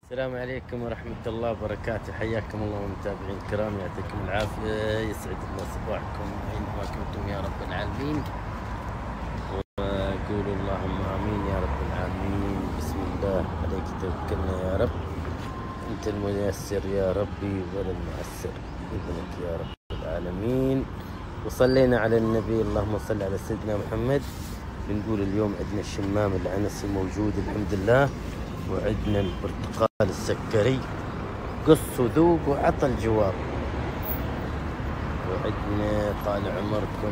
السلام عليكم ورحمة الله وبركاته. حياكم الله متابعين الكرام، يعطيكم العافية، يسعد الله صباحكم أينما كنتم يا رب العالمين، وقولوا اللهم آمين يا رب العالمين. بسم الله عليك توكلنا يا رب، أنت الميسر يا ربي ولا المعسر بإذنك يا رب العالمين. وصلينا على النبي، اللهم صل على سيدنا محمد. بنقول اليوم عندنا الشمام العنسي موجود الحمد لله، وعندنا البرتقال السكري قص وذوق وعطى الجواب، وعندنا طال عمركم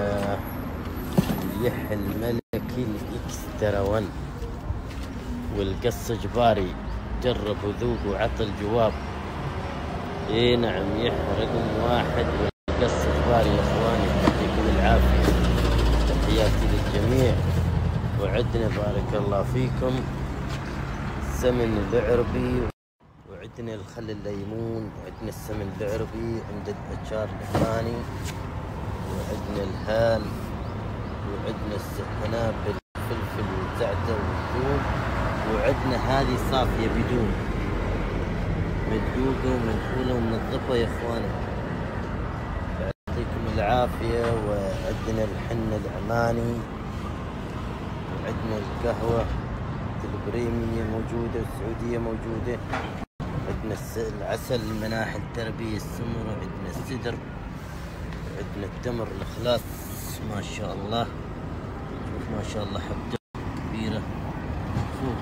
اليح الملكي الاكسترا 1 والقص جباري، جرب وذوق وعطى الجواب. اي نعم، يح رقم 1 والقص جباري يا اخواني، يعطيكم العافيه، تحياتي للجميع. وعندنا بارك الله فيكم السمن العربي، وعندنا الخل الليمون، وعندنا السمن العربي، عندنا الأشار العماني، وعندنا الهال، وعندنا السحنابل الفلفل والزعتر والثوم، وعندنا هذه صافية بدون، مدقوقة ومنحولة ومنظفة يا اخواني، يعطيكم العافية. وعندنا الحنة العماني، وعندنا القهوة البريمية موجودة والسعودية موجودة، عندنا العسل، المناحل التربية، السمر، وعندنا السدر، وعندنا التمر الخلاص ما شاء الله، شوف ما شاء الله حبة كبيرة فوق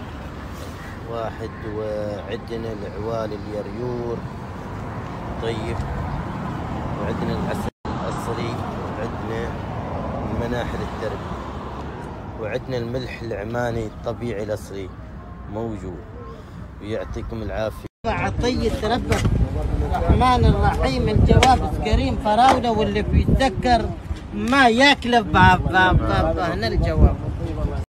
1. وعندنا العوال اليريور طيب، وعندنا العسل الأصلي، وعندنا المناحل التربية، وعندنا الملح العماني الطبيعي الأصلي موجود، ويعطيكم العافية. عطية رب الرحمن الرحيم، الجواب كريم فراولة، واللي بيتذكر ما ياكله هنا الجواب.